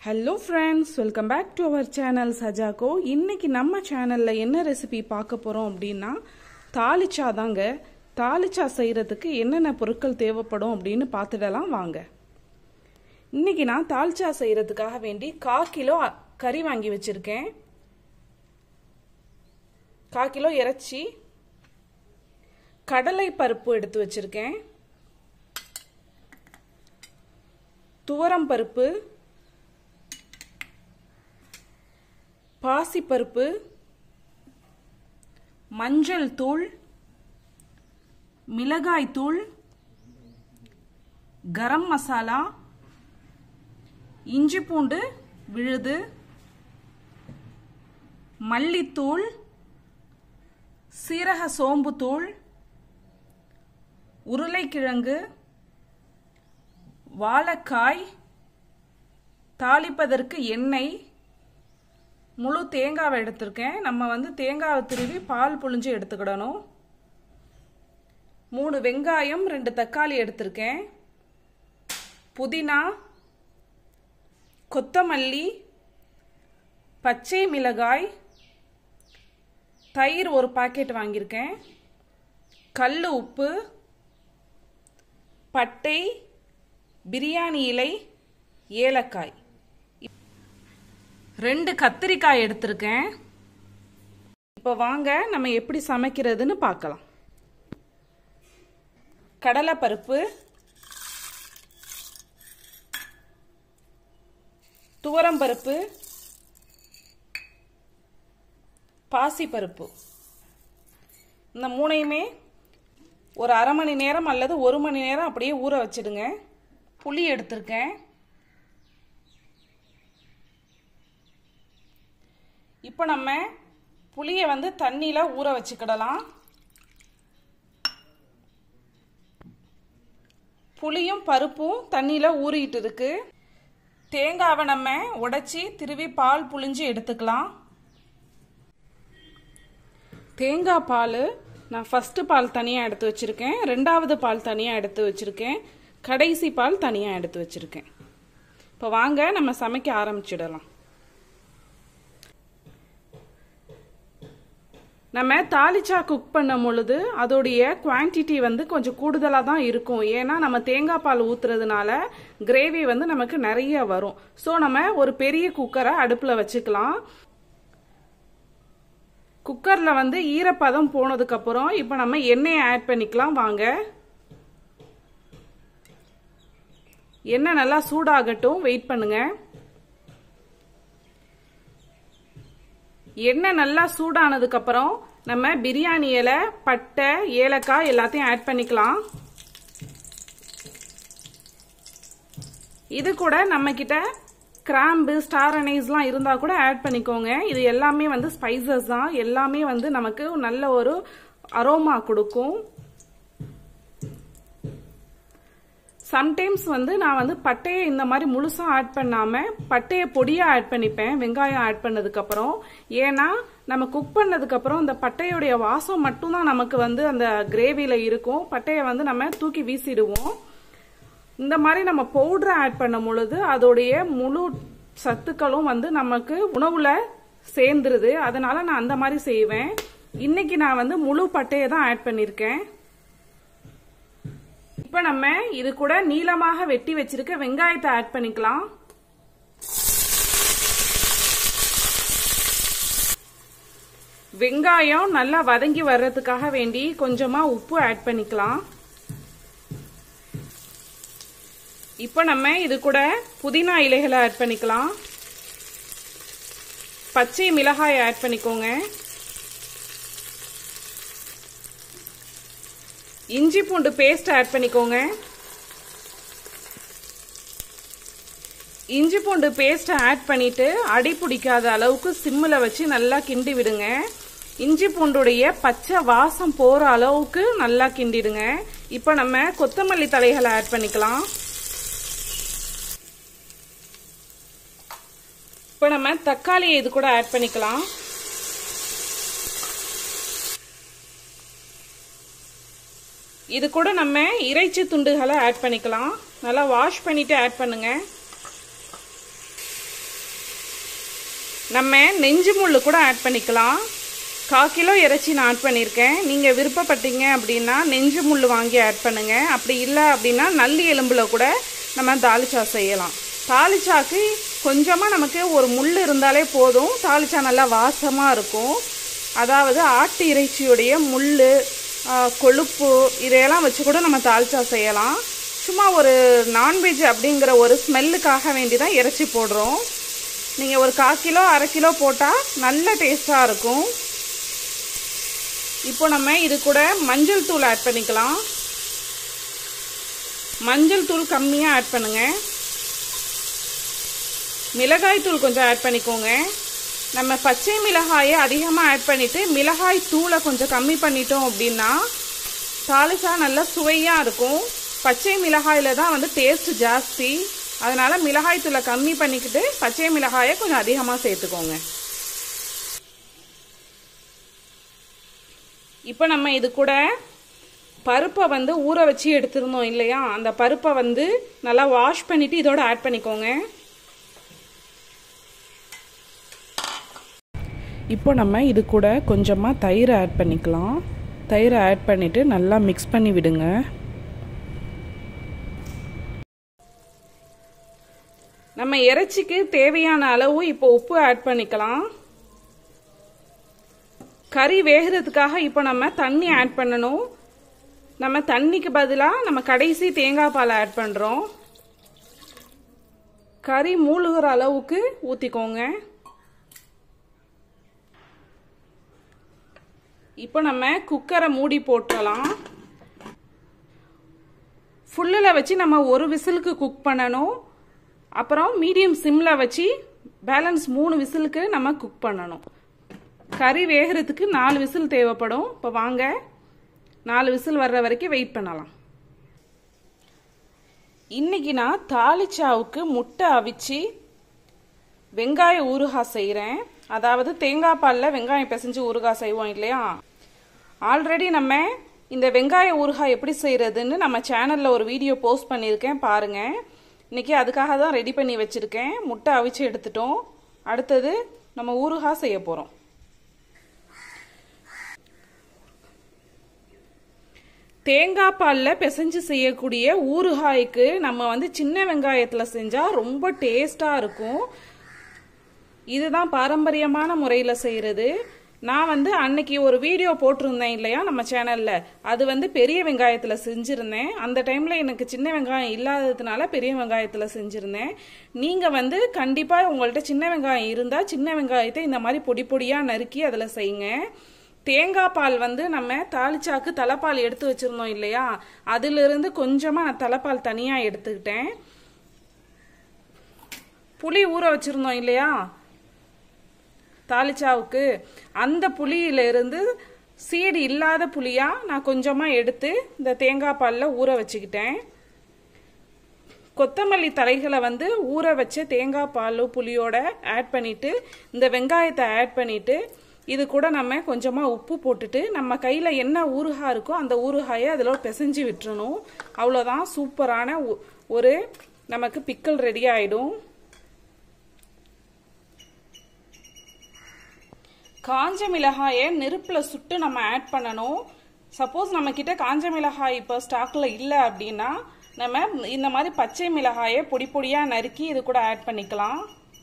Hello friends, welcome back to our channel सजाको। इन्नैक्कु நம்ம சேனல்ல என்ன ரெசிபி பார்க்க போறோம் அப்படினா தாளிச்சா தாங்க। தாளிச்சா செய்யிறதுக்கு என்னென்ன பொருட்கள் தேவைப்படும் அப்படினு பார்த்துடலாம் வாங்க। இன்னைக்கு நான் தாளிச்சா செய்யிறதுக்காக வேண்டி 1/4 கிலோ கறி வாங்கி வச்சிருக்கேன்। 1/4 கிலோ இறைச்சி, கடலை பருப்பு எடுத்து வச்சிருக்கேன், துவரம் பருப்பு, பாசி பருப்பு, மஞ்சள் தூள், மிளகாய் தூள், கரம் மசாலா, இஞ்சி பூண்டு விழுது, மல்லித்தூள், சீரக சோம்பு தூள், உருளைக்கிழங்கு, வாழைக்காய், தாளிப்பதற்கு எண்ணெய், முழு தேங்காவை எடுத்துர்க்கேன்। நம்ம வந்து தேங்காவை திருவி பால் புழிஞ்சு எடுத்துக்கிடணும்। 3 வெங்காயம், 2 தக்காளி எடுத்துர்க்கேன், புதினா, கொத்தமல்லி, பச்சை மிளகாய், தயிர் 1 பாக்கெட் வாங்கியிருக்கேன், கல் உப்பு, பட்டை, பிரியாணி இலை, ஏலக்காய், 2 கத்திரிக்காய் எடுத்துர்க்கேன்। இப்போ வாங்க நம்ம எப்படி சமைக்கிறதுன்னு பார்க்கலாம்। கடலை பருப்பு, துவரம் பருப்பு, பாசி பருப்பு, இந்த மூணையுமே ஒரு அரை மணி நேரம் அல்லது 1 மணி நேரம் அப்படியே ஊற வச்சிடுங்க। புளி எடுத்துர்க்கேன்। இப்போ நம்ம புளியை வந்து தண்ணியில ஊற வச்சுக்கிடலாம்। புளியும் பருப்பும் தண்ணியில ஊறிட்டு இருக்கு। தேங்காவை நம்ம உடைச்சி திருவி பால் புழிஞ்சு எடுத்துக்கலாம்। தேங்காய் பால் நான் ஃபர்ஸ்ட் பால் தனியா எடுத்து வச்சிருக்கேன், 2வது பால் தனியா எடுத்து வச்சிருக்கேன், கடைசி பால் தனியா எடுத்து வச்சிருக்கேன்। இப்போ வாங்க நம்ம சமைக்க ஆரம்பிச்சிடலாம்। நம்ம தாளிச்சா குக் பண்ணும் பொழுது அதோடைய குவான்டிட்டி வந்து கொஞ்சம் கூடுதலாக தான் இருக்கும்। ஏன்னா நம்ம தேங்காய் பால் ஊத்துறதுனால கிரேவி வந்து நமக்கு நிறைய வரும்। ஸோ நம்ம ஒரு பெரிய குக்கரை அடுப்பில் வச்சுக்கலாம்। குக்கரில் வந்து ஈரப்பதம் போனதுக்கப்புறம் இப்போ நம்ம எண்ணெயை ஆட் பண்ணிக்கலாம் வாங்க। எண்ணெய் நல்லா சூடாகட்டும், வெயிட் பண்ணுங்க। எண்ணெய் நல்லா சூடானதுக்கு அப்புறம் நம்ம பிரியாணி இலை, பட்டை, ஏலக்காய் எல்லாத்தையும் ஆட் பண்ணிக்கலாம்। இது கூட நம்ம கிட்ட கிராம்பு, ஸ்டார் அனைஸ்லாம் இருந்தா கூட ஆட் பண்ணிக்கோங்க। இது எல்லாமே வந்து ஸ்பைசஸ் தான், எல்லாமே வந்து நமக்கு நல்ல ஒரு அரோமா கொடுக்கும்। சம்டைம்ஸ் வந்து நான் வந்து பட்டையை இந்த மாதிரி முழுசா ஆட் பண்ணாம பட்டையை பொடியா ஆட் பண்ணிப்பேன் வெங்காயம் ஆட் பண்ணதுக்கு அப்புறம்। ஏன்னா நம்ம குக் பண்ணதுக்கு அப்புறம் அந்த பட்டையுடைய வாசம் மட்டும் தான் நமக்கு வந்து அந்த கிரேவில இருக்கும், பட்டையை வந்து நம்ம தூக்கி வீசிடுவோம்। இந்த மாதிரி நம்ம பவுடரை ஆட் பண்ணும் பொழுது அதோடைய முழு சத்துக்களும் வந்து நமக்கு உணவுல சேர்ந்துருது। அதனால நான் அந்த மாதிரி செய்வேன்। இன்னைக்கு நான் வந்து முழு பட்டையை தான் ஆட் பண்ணிருக்கேன்। இப்ப நம்ம இது கூட நீளமாக வெட்டி வச்சிருக்க வெங்காயத்தை ஆட் பண்ணிக்கலாம்। வெங்காயம் நல்லா வதங்கி வர்றதுக்காக வேண்டி கொஞ்சமா உப்பு ஆட் பண்ணிக்கலாம்। இப்ப நம்ம இது கூட புதினா இலைகளை ஆட் பண்ணிக்கலாம், பச்சை மிளகாய் ஆட் பண்ணிக்கோங்க, இஞ்சி பூண்டு பேஸ்ட் ஆட் பண்ணிக்கோங்க। இஞ்சி பூண்டு பேஸ்ட் ஆட் பண்ணிட்டு அடி பிடிக்காத அளவுக்கு சிம்மில் வச்சு நல்லா கிண்டி விடுங்க। இஞ்சி பூண்டுடைய பச்சை வாசம் போற அளவுக்கு நல்லா கிண்டிடுங்க। இப்போ நம்ம கொத்தமல்லி தழைகளை ஆட் பண்ணிக்கலாம்। இப்போ நம்ம தக்காளியை இது கூட ஆட் பண்ணிக்கலாம்। இது கூட நம்ம இறைச்சி துண்டுகளை ஆட் பண்ணிக்கலாம்। நல்லா வாஷ் பண்ணிட்டு ஆட் பண்ணுங்க। நம்ம நெஞ்சு முள்ளு கூட ஆட் பண்ணிக்கலாம். 1/4 கிலோ இறைச்சி நான் ஆட் பண்ணியிருக்கேன். நீங்கள் விருப்பப்பட்டீங்க அப்படின்னா நெஞ்சு முள் வாங்கி ஆட் பண்ணுங்கள். அப்படி இல்லை அப்படின்னா நல்லி எலும்பில் கூட நம்ம தாளிச்சா செய்யலாம். தாளிச்சாக்கு கொஞ்சமாக நமக்கு ஒரு முள் இருந்தாலே போதும், தாளிச்சா நல்லா வாசமாக இருக்கும். அதாவது ஆட்டு இறைச்சியுடைய முள், கொழுப்பு இதையெல்லாம் வச்சு கூட நம்ம தாளிச்சா செய்யலாம். சும்மா ஒரு நான்வெஜ் அப்படிங்கிற ஒரு ஸ்மெல்லுக்காக வேண்டி தான் இறைச்சி போடுறோம். நீங்கள் ஒரு 1/4 கிலோ 1/2 கிலோ போட்டால் நல்ல டேஸ்ட்டாக இருக்கும். இப்போ நம்ம இது கூட மஞ்சள் தூள் ஆட் பண்ணிக்கலாம். மஞ்சள் தூள் கம்மியாக ஆட் பண்ணுங்க. மிளகாய் தூள் கொஞ்சம் ஆட் பண்ணிக்கோங்க. நம்ம பச்சை மிளகாயை அதிகமாக ஆட் பண்ணிவிட்டு மிளகாய் தூளை கொஞ்சம் கம்மி பண்ணிட்டோம் அப்படின்னா தாளிச்சா நல்லா சுவையாக இருக்கும். பச்சை மிளகாயில் தான் வந்து டேஸ்ட் ஜாஸ்தி. அதனால் மிளகாய் தூளை கம்மி பண்ணிக்கிட்டு பச்சை மிளகாயை கொஞ்சம் அதிகமாக சேர்த்துக்கோங்க. இப்போ நம்ம இது கூட பருப்பை வந்து ஊற வச்சு எடுத்துருந்தோம் இல்லையா, அந்த பருப்பை வந்து நல்லா வாஷ் பண்ணிவிட்டு இதோட ஆட் பண்ணிக்கோங்க. இப்போ நம்ம இது கூட கொஞ்சமாக தயிர் ஆட் பண்ணிக்கலாம். தயிரை ஆட் பண்ணிவிட்டு நல்லா மிக்ஸ் பண்ணி விடுங்க. நம்ம இறைச்சிக்கு தேவையான அளவு இப்போ உப்பு ஆட் பண்ணிக்கலாம். கறி வேகிறதுக்காக இப்போ நம்ம தண்ணி ஆட் பண்ணணும். நம்ம தண்ணிக்கு பதிலாக நம்ம கடைசி தேங்காய் பால் ஆட் பண்ணுறோம். கறி மூழ்கிற அளவுக்கு ஊற்றிக்கோங்க. இப்போ நம்ம குக்கரை மூடி போட்டுடலாம். ஃபுல்லில் வச்சு நம்ம ஒரு விசிலுக்கு குக் பண்ணணும். அப்புறம் மீடியம் சிம்மில் வச்சு பேலன்ஸ் 3 விசிலுக்கு நம்ம குக் பண்ணணும். கறி வேகிறதுக்கு 4 விசில் தேவைப்படும். இப்போ வாங்க 4 விசில் வர்ற வரைக்கும் வெயிட் பண்ணலாம். இன்னைக்கு நான் தாளிச்சாவுக்கு முட்டை அவிச்சு வெங்காய ஊறுகாய் செய்கிறேன். அதாவது தேங்காய் பாலில் வெங்காயம் பிசைஞ்சு ஊறுகாய் செய்வோம் இல்லையா, ஆல்ரெடி நம்ம இந்த வெங்காய ஊறுகாய் எப்படி செய்கிறதுன்னு நம்ம சேனலில் ஒரு வீடியோ போஸ்ட் பண்ணியிருக்கேன், பாருங்கள். இன்றைக்கி அதுக்காக தான் ரெடி பண்ணி வச்சுருக்கேன். முட்டை அவிச்சு எடுத்துட்டோம். அடுத்தது நம்ம ஊறுகாய் செய்ய போகிறோம். தேங்காய் பாலில் பிசைஞ்சு செய்யக்கூடிய ஊறுகாய்க்கு நம்ம வந்து சின்ன வெங்காயத்தில் செஞ்சால் ரொம்ப டேஸ்ட்டாக இருக்கும். இதுதான் பாரம்பரியமான முறையில் செய்கிறது. நான் வந்து அன்னைக்கு ஒரு வீடியோ போட்டிருந்தேன் இல்லையா நம்ம சேனலில், அது வந்து பெரிய வெங்காயத்தில் செஞ்சுருந்தேன். அந்த டைமில் எனக்கு சின்ன வெங்காயம் இல்லாததுனால பெரிய வெங்காயத்தில் செஞ்சுருந்தேன். நீங்கள் வந்து கண்டிப்பாக உங்கள்கிட்ட சின்ன வெங்காயம் இருந்தால் சின்ன வெங்காயத்தை இந்த மாதிரி பொடி பொடியாக நறுக்கி அதில் செய்யுங்க. தேங்காய் பால் வந்து நம்ம தாளிச்சாக்கு தலைப்பால் எடுத்து வச்சுருந்தோம் இல்லையா, அதிலிருந்து கொஞ்சமாக நான் தலைப்பால் தனியாக எடுத்துக்கிட்டேன். புளி ஊற வச்சுருந்தோம் இல்லையா தாளிச்சாவுக்கு, அந்த புளியிலிருந்து சீடு இல்லாத புளியாக நான் கொஞ்சமாக எடுத்து இந்த தேங்காய் பாலில் ஊற வச்சுக்கிட்டேன். கொத்தமல்லி தழைகளை வந்து ஊற வச்ச தேங்காய் பால் புளியோட ஆட் பண்ணிவிட்டு இந்த வெங்காயத்தை ஆட் பண்ணிவிட்டு இது கூட நம்ம கொஞ்சமாக உப்பு போட்டுட்டு நம்ம கையில் என்ன ஊறுகாய் இருக்கோ அந்த ஊறுகாயை அதில் பிசைஞ்சு விட்டுறணும். அவ்வளோதான், சூப்பரான ஒரு நமக்கு பிக்கல் ரெடி ஆகிடும். காஞ்ச மிளகாயை நெருப்பில் சுட்டு நம்ம ஆட் பண்ணணும். சப்போஸ் நம்மக்கிட்ட காஞ்ச மிளகாய் இப்போ ஸ்டாக்கில் இல்லை அப்படின்னா நம்ம இந்த மாதிரி பச்சை மிளகாயை பொடி பொடியாக நறுக்கி இது கூட ஆட் பண்ணிக்கலாம்.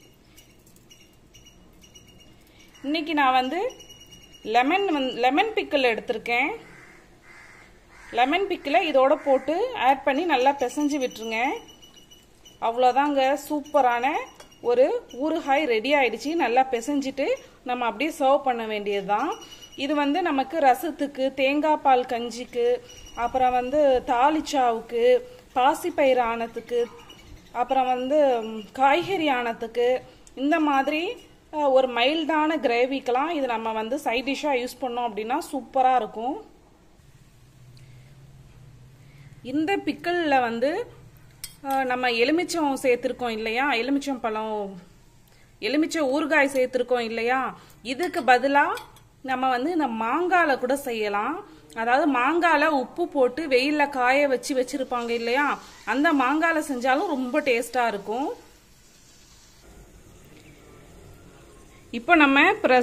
இன்னைக்கு நான் வந்து லெமன் பிக்கிள் எடுத்திருக்கேன். லெமன் பிக்கிளை இதோட போட்டு ஆட் பண்ணி நல்லா பிசைஞ்சு விட்டுருங்க. அவ்வளோதாங்க, சூப்பரான ஒரு ஊறுகாய் ரெடி ஆயிடுச்சு. நல்லா பிசைஞ்சிட்டு நம்ம அப்படியே சர்வ் பண்ண வேண்டியது தான். இது வந்து நமக்கு ரசத்துக்கு, தேங்காய் பால் கஞ்சிக்கு, அப்புறம் வந்து தாளிச்சாவுக்கு, பாசிப்பயிறு ஆனத்துக்கு, அப்புறம் வந்து காய்கறி ஆனத்துக்கு, இந்த மாதிரி ஒரு மைல்டான கிரேவிக்கெலாம் இது நம்ம வந்து சைட் டிஷ்ஷாக யூஸ் பண்ணோம் அப்படின்னா சூப்பராக இருக்கும். இந்த பிக்கிளில் வந்து நம்ம எலுமிச்சம் சேர்த்துருக்கோம் இல்லையா, எலுமிச்சை ஊறுகாய் சேர்த்துருக்கோம் இல்லையா, இதுக்கு பதிலாக நம்ம வந்து இந்த மாங்காயில் கூட செய்யலாம். அதாவது மாங்காயில் உப்பு போட்டு வெயிலில் காய வச்சுருப்பாங்க இல்லையா, அந்த மாங்காயில் செஞ்சாலும் ரொம்ப டேஸ்ட்டாக இருக்கும். இப்போ நம்ம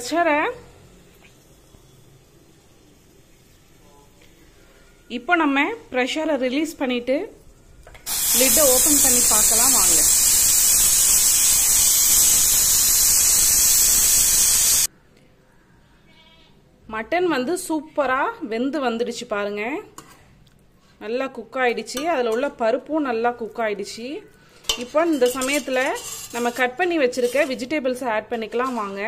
ப்ரெஷரை ரிலீஸ் பண்ணிட்டு லிட்டை ஓபன் பண்ணி பார்க்கலாம் வாங்க. மட்டன் வந்து சூப்பரா வெந்து வந்துடுச்சு பாருங்க. நல்லா குக் ஆயிடுச்சு. அதில் உள்ள பருப்பும் நல்லா குக் ஆயிடுச்சு. இப்போ இந்த சமயத்தில் நம்ம கட் பண்ணி வச்சிருக்க வெஜிடபிள்ஸ் ஆட் பண்ணிக்கலாம் வாங்க.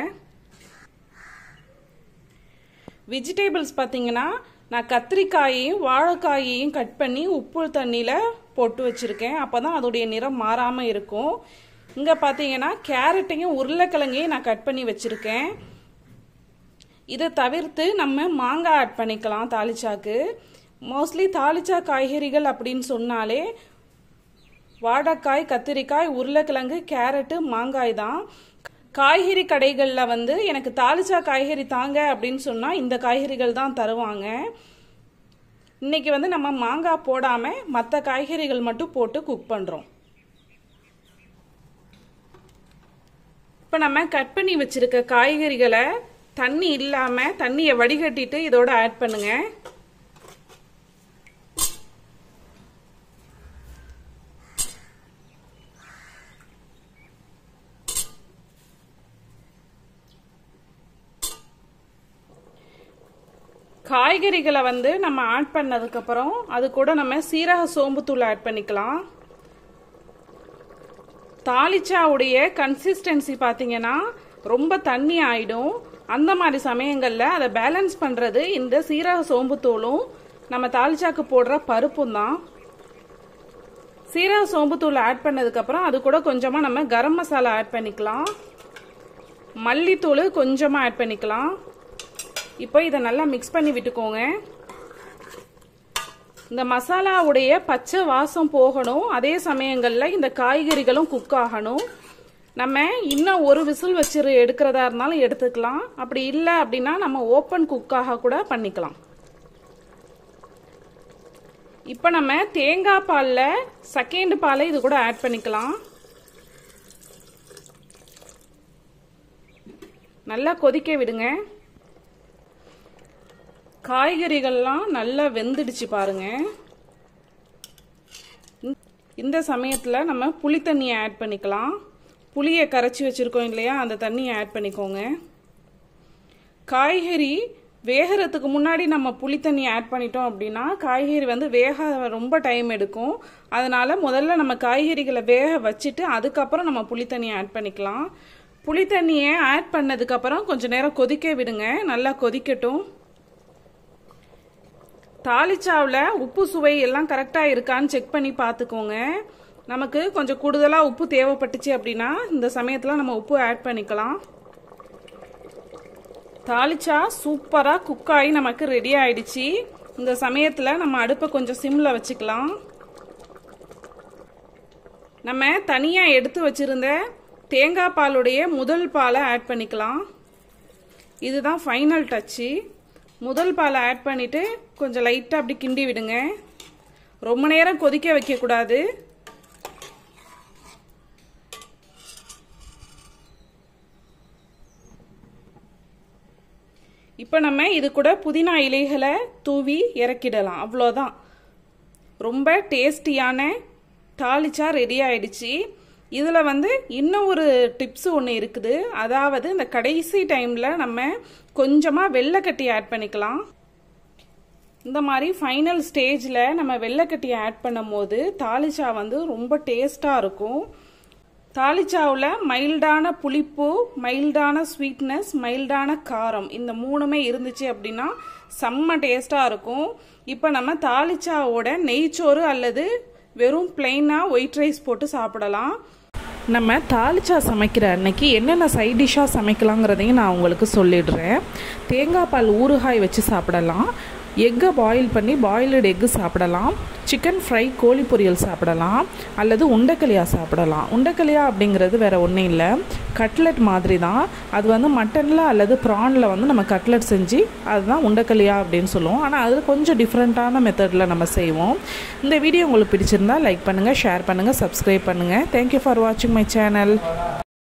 வெஜிடபிள்ஸ் பார்த்தீங்கன்னா நான் கத்திரிக்காயையும் வாழைக்காயையும் கட் பண்ணி உப்பு தண்ணியில் போட்டு வச்சிருக்கேன். அப்போதான் அதோடைய நிறம் மாறாமல் இருக்கும். இங்கே பார்த்தீங்கன்னா கேரட்டையும் உருளைக்கிழங்கையும் நான் கட் பண்ணி வச்சிருக்கேன். இதை தவிர்த்து நம்ம மாங்காய் ஆட் பண்ணிக்கலாம் தாளிச்சாக்கு. மோஸ்ட்லி தாளிச்சா காய்கறிகள் அப்படின்னு சொன்னாலே வாழைக்காய், கத்திரிக்காய், உருளைக்கிழங்கு, கேரட்டு, மாங்காய் தான். காய்கறி கடைகளில் வந்து எனக்கு தாளிச்சா காய்கறி தாங்க அப்படின்னு சொன்னால் இந்த காய்கறிகள் தான் தருவாங்க. இன்னைக்கு வந்து நம்ம மாங்காய் போடாமல் மற்ற காய்கறிகள் மட்டும் போட்டு குக் பண்ணுறோம். இப்போ நம்ம கட் பண்ணி வச்சிருக்க காய்கறிகளை தண்ணி இல்லாமல் தண்ணியை வடிகட்டிட்டு இதோட ஆட் பண்ணுங்க. காய்கறிகளை வந்து நம்ம ஆட் பண்ணதுக்கு அப்புறம் அது கூட நம்ம சீரக சோம்பு தூள் ஆட் பண்ணிக்கலாம். தாளிச்சாவுடைய கன்சிஸ்டன்சி பார்த்தீங்கன்னா ரொம்ப தண்ணி ஆயிடும். அந்த மாதிரி சமயங்கள்ல அதை பேலன்ஸ் பண்றது இந்த சீரக சோம்பு தூளும் நம்ம தாளிச்சாக்கு போடுற பருப்பும் தான். சீரக சோம்பு தூள் ஆட் பண்ணதுக்கு அப்புறம் அது கூட கொஞ்சமா நம்ம கரம் மசாலா ஆட் பண்ணிக்கலாம். மல்லித்தூள் கொஞ்சமா ஆட் பண்ணிக்கலாம். இப்போ இதை நல்லா மிக்ஸ் பண்ணி விட்டுக்கோங்க. இந்த மசாலாவுடைய பச்சை வாசம் போகணும். அதே சமயங்களில் இந்த காய்கறிகளும் குக் ஆகணும். நம்ம இன்னும் ஒரு விசில் வச்சு எடுக்கிறதா இருந்தாலும் எடுத்துக்கலாம். அப்படி இல்லை அப்படின்னா நம்ம ஓப்பன் குக்காக கூட பண்ணிக்கலாம். இப்போ நம்ம தேங்காய் பாலில் செகண்ட் பாலை இது கூட ஆட் பண்ணிக்கலாம். நல்லா கொதிக்க விடுங்க. காய்கறிகள்லாம் நல்லா வெந்துடுச்சு பாருங்க. இந்த சமயத்தில் நம்ம புளி தண்ணியை ஆட் பண்ணிக்கலாம். புளியை கரைச்சி வச்சிருக்கோம் இல்லையா, அந்த தண்ணியை ஆட் பண்ணிக்கோங்க. காய்கறி வேகிறதுக்கு முன்னாடி நம்ம புளி தண்ணி ஆட் பண்ணிட்டோம் அப்படின்னா காய்கறி வந்து வேக ரொம்ப டைம் எடுக்கும். அதனால முதல்ல நம்ம காய்கறிகளை வேக வச்சுட்டு அதுக்கப்புறம் நம்ம புளி தண்ணியை ஆட் பண்ணிக்கலாம். புளி தண்ணியை ஆட் பண்ணதுக்கப்புறம் கொஞ்சம் நேரம் கொதிக்க விடுங்க. நல்லா கொதிக்கட்டும். தாளிச்சாவில் உப்பு சுவை எல்லாம் கரெக்டாக இருக்கான்னு செக் பண்ணி பார்த்துக்கோங்க. நமக்கு கொஞ்சம் கூடுதலாக உப்பு தேவைப்பட்டுச்சு அப்படின்னா இந்த சமயத்தில் நம்ம உப்பு ஆட் பண்ணிக்கலாம். தாளிச்சா சூப்பராக குக் ஆகி நமக்கு ரெடி ஆயிடுச்சு. இந்த சமயத்தில் நம்ம அடுப்பை கொஞ்சம் சிம்மில் வச்சுக்கலாம். நம்ம தனியாக எடுத்து வச்சிருந்த தேங்காய் பாலுடைய முதல் பாலை ஆட் பண்ணிக்கலாம். இதுதான் ஃபைனல் டச்சு. முதல் பாலை ஆட் பண்ணிட்டு கொஞ்சம் லைட்டாக அப்படி கிண்டி விடுங்க. ரொம்ப நேரம் கொதிக்க வைக்கக்கூடாது. இப்போ நம்ம இது கூட புதினா இலைகளை தூவி இறக்கிடலாம். அவ்வளோதான். ரொம்ப டேஸ்டியான தாளிச்சா ரெடி ஆயிடுச்சு. இதில் வந்து இன்னும் ஒரு டிப்ஸ் ஒன்று இருக்குது. அதாவது இந்த கடைசி டைமில் நம்ம கொஞ்சமாக வெள்ளைக்கட்டி ஆட் பண்ணிக்கலாம். இந்த மாதிரி ஃபைனல் ஸ்டேஜில் நம்ம வெள்ளைக்கட்டியை ஆட் பண்ணும் போது தாளிச்சா வந்து ரொம்ப டேஸ்டாக இருக்கும். தாளிச்சாவில் மைல்டான புளிப்பு, மைல்டான ஸ்வீட்னஸ், மைல்டான காரம் இந்த மூணுமே இருந்துச்சு அப்படின்னா செம்ம டேஸ்டாக இருக்கும். இப்போ நம்ம தாளிச்சாவோட நெய்ச்சோறு அல்லது வெறும் பிளெயினாக ஒயிட் ரைஸ் போட்டு சாப்பிடலாம். நம்ம தாளிச்சா சமைக்கிற அன்னைக்கு என்னென்ன சைட் டிஷ்ஷாக சமைக்கலாங்கிறதையும் நான் உங்களுக்கு சொல்லிடுறேன். தேங்காய் பால் ஊறுகாய் வச்சு சாப்பிடலாம். எக்கை பாயில் பண்ணி பாயில்டு எக்கு சாப்பிடலாம். சிக்கன் ஃப்ரை, கோழி பொரியல் சாப்பிடலாம். அல்லது உண்டைக்களியா சாப்பிடலாம். உண்டைக்களியா அப்படிங்கிறது வேறு ஒன்றும் இல்லை, கட்லெட் மாதிரி தான். அது வந்து மட்டனில் அல்லது ப்ரானில் வந்து நம்ம கட்லெட் செஞ்சு அதுதான் உண்டைக்களியா அப்படின்னு சொல்லுவோம். ஆனால் அது கொஞ்சம் டிஃப்ரெண்ட்டான மெத்தடில் நம்ம செய்வோம். இந்த வீடியோ உங்களுக்கு பிடிச்சிருந்தா லைக் பண்ணுங்கள், ஷேர் பண்ணுங்கள், சப்ஸ்கிரைப் பண்ணுங்கள். தேங்க்யூ ஃபார் வாட்சிங் மை சேனல்.